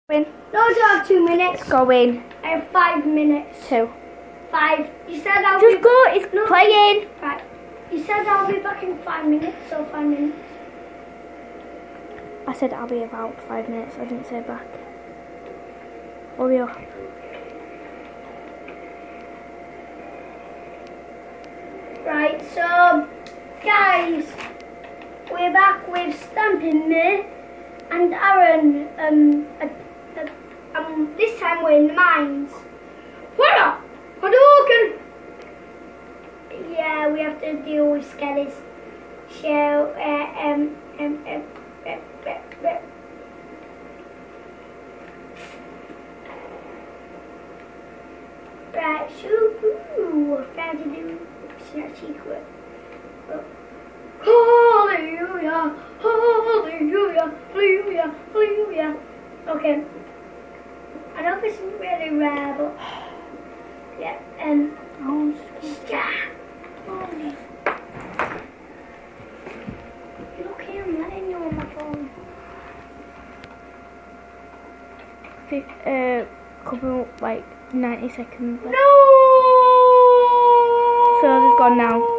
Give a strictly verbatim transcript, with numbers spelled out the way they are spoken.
Win. No, I don't have two minutes. Go in. I have five minutes. Two. Five. You said I'll Just be... go, it's no. playing. Right. You said I'll be back in five minutes, so five minutes. I said I'll be about five minutes, I didn't say back. Hurry up. Right, so, guys, we're back with Stampin' Me and Aaron. Um, uh, uh, um, this time we're in the mines. What up? Hadouken! Yeah, we have to deal with skellies. So, uh, um, um, um, uh, uh, uh. Right, so, ooh, I found a new, it's not secret. Oh. Hallelujah, hallelujah, hallelujah, hallelujah. Okay. I know this isn't really rare, but yeah, um, Oh, yeah. Oh. Look here, I'm letting you on my phone. uh, couple like ninety seconds left. No! So it's gone now.